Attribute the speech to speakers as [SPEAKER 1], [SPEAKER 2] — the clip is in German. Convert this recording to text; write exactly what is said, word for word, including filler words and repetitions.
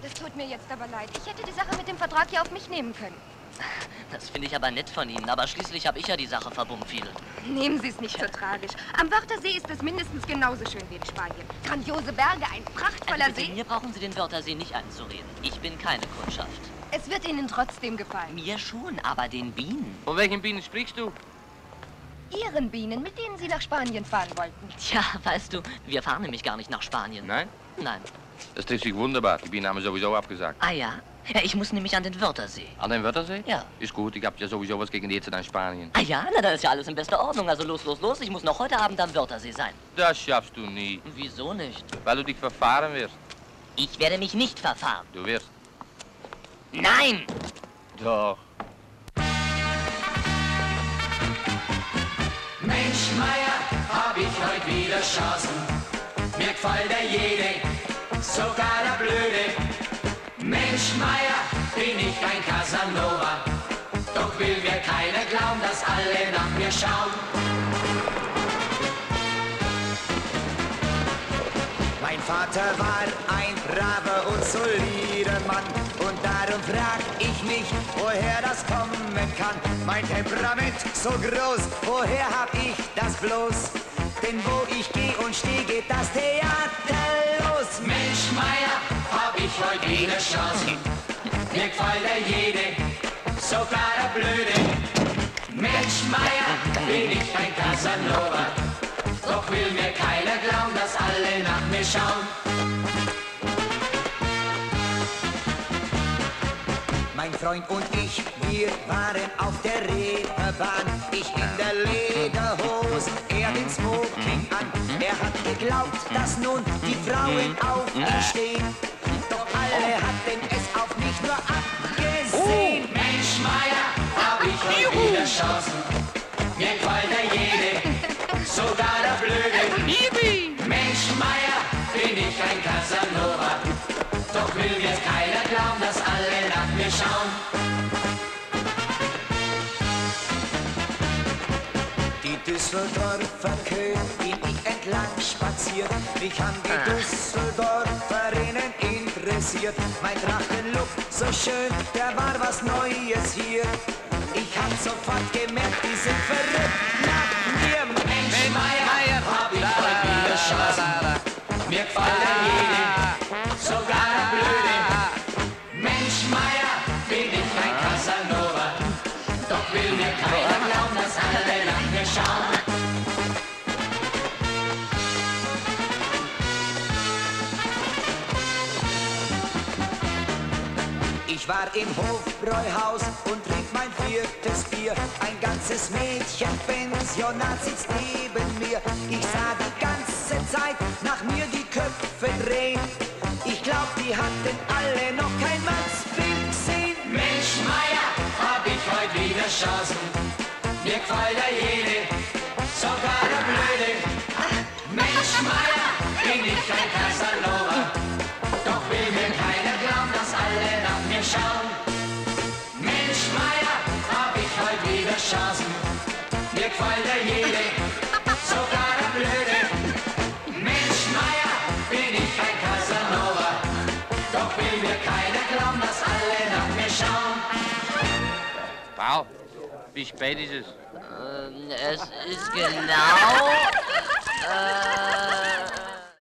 [SPEAKER 1] das tut mir jetzt aber leid. Ich hätte die Sache mit dem Vertrag ja auf mich nehmen können.
[SPEAKER 2] Das finde ich aber nett von Ihnen, aber schließlich habe ich ja die Sache verbummfiedelt.
[SPEAKER 1] Nehmen Sie es nicht so tragisch. Am Wörthersee ist es mindestens genauso schön wie in Spanien. Grandiose Berge, ein prachtvoller
[SPEAKER 2] also bitte,
[SPEAKER 1] See.
[SPEAKER 2] Mir brauchen Sie den Wörthersee nicht einzureden. Ich bin keine Kundschaft.
[SPEAKER 1] Es wird Ihnen trotzdem gefallen.
[SPEAKER 2] Mir schon, aber den Bienen.
[SPEAKER 3] Von welchen Bienen sprichst du?
[SPEAKER 1] Ihren Bienen, mit denen Sie nach Spanien fahren wollten.
[SPEAKER 2] Tja, weißt du, wir fahren nämlich gar nicht nach Spanien.
[SPEAKER 3] Nein?
[SPEAKER 2] Nein.
[SPEAKER 3] Das trifft sich wunderbar. Die Bienen haben wir sowieso abgesagt.
[SPEAKER 2] Ah ja? Ja, ich muss nämlich an den Wörthersee.
[SPEAKER 3] An den Wörthersee?
[SPEAKER 2] Ja.
[SPEAKER 3] Ist gut, ich hab ja sowieso was gegen jetzt in Spanien.
[SPEAKER 2] Ah ja? Na, dann ist ja alles in bester Ordnung. Also los, los, los. Ich muss noch heute Abend am Wörthersee sein.
[SPEAKER 3] Das schaffst du nie.
[SPEAKER 2] Wieso nicht?
[SPEAKER 3] Weil du dich verfahren wirst.
[SPEAKER 2] Ich werde mich nicht verfahren.
[SPEAKER 3] Du wirst.
[SPEAKER 2] Nein!
[SPEAKER 3] Doch.
[SPEAKER 4] Mensch, Meier, hab ich heute wieder Chancen. Mir gefällt der jede, sogar der Blöde. Mensch, Meier, bin ich ein Casanova. Doch will mir keiner glauben, dass alle nach mir schauen.
[SPEAKER 5] Mein Vater war ein braver und solider Mann und darum frag ich mich, woher das kommen kann. Mein Temperament so groß, woher hab ich das bloß? Denn wo ich geh und steh, geht das Theater los.
[SPEAKER 4] Mensch, Meier, hab ich heute wieder Chancen. Mir gefällt der jede, sogar der Blöde. Mensch, Meier, bin ich ein Casanova. Doch will mir keiner glauben, dass alle nach mir schauen.
[SPEAKER 5] Mein Freund und ich, wir waren auf der Reeperbahn. Ich in der Lederhose, er den Smoking an. Er hat geglaubt, dass nun die Frauen auf ihn stehen. Doch alle hatten es auf mich nur abgesehen.
[SPEAKER 4] Oh. Mensch, Meier, hab ich heute wieder Chancen. Mir gefällt der jede, sogar der Blöde. Mensch, Meier, bin ich ein Casanova. Doch will mir keiner glauben, dass alle nach mir schauen.
[SPEAKER 5] Die Düsseldorfer Königin ich entlang spaziert. Mich haben die Düsseldorferinnen interessiert. Mein Drachenlook so schön, der war was Neues hier. Ich hab sofort gemerkt, die sind verrückt nach mir.
[SPEAKER 4] Mensch, Meier, hab ich heute wieder Chancen. Mir gefällt der jede, sogar der Blöde. Mensch, Meier, bin ich ein Casanova. Doch will mir keiner glauben, dass alle nach mir schauen.
[SPEAKER 5] Ich war im Hofbräuhaus und trink mein viertes Bier. Ein ganzes Mädchenpensionat sitzt neben mir. Ich sah die ganze Zeit nach mir die Köpfe drehen. Ich glaub, die hatten alle noch kein Mannsbild gesehen.
[SPEAKER 4] Mensch, Meier, hab ich heute wieder Chancen. Mir gefällt der jede, sogar der Blöde. Mensch, Meier, bin ich ein Casanova. Doch will mir keiner glauben, dass alle nach mir schauen. Mensch, Meier, hab ich heute wieder Chancen. Mir gefällt der jede, sogar der Blöde. Mensch, Meier, bin ich ein Casanova. Doch will mir keiner glauben, dass alle nach mir schauen.
[SPEAKER 3] Paul, wie spät ist es?
[SPEAKER 2] Äh, es ist genau... äh,